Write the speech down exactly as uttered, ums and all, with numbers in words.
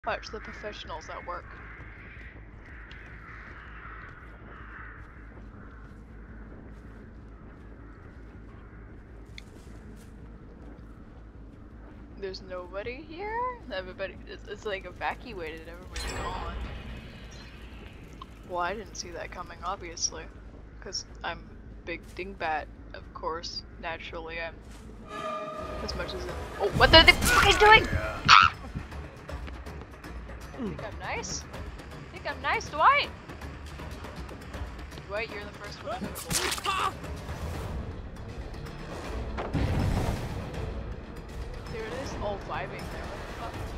Watch the professionals at work. There's nobody here? Everybody, it's, it's like evacuated, everybody's gone. Well, I didn't see that coming, obviously. Because I'm big dingbat, of course. Naturally, I'm... As much as it- Oh, what are they fucking doing?! Ah! Think I'm nice? Think I'm nice, Dwight? Dwight, you're the first one. There it is. Oh, vibing there. What the fuck?